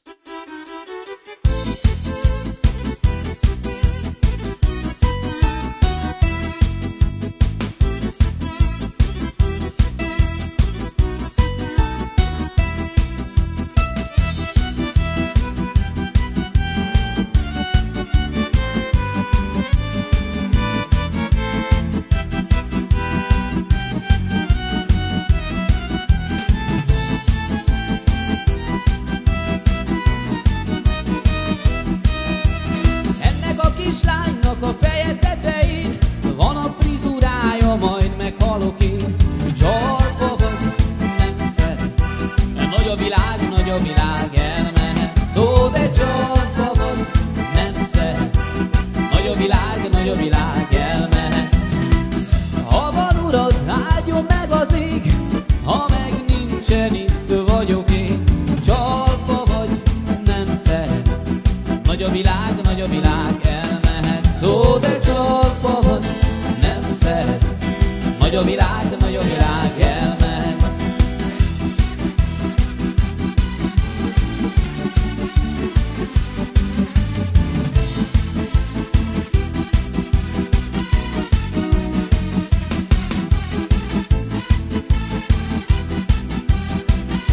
Kislánynak a feje tetején van a frizurája, majd meghalok én. Csalva vagy, nem szeret, nagy a világ, elmehet. Szó, de csalva vagy, nem szeret, nagy a világ, elmehet. Ha van urad, áldjon meg az ég, ha meg nincsen, itt vagyok én. Csalva vagy, nem szeret, nagy a világ, elmehet. Szó, de csalva vagy, nem szeret, nagy a világ, elmehet.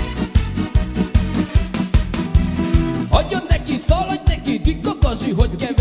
Adjon neki, szaladj neki, dikta gazi, hogy kevés.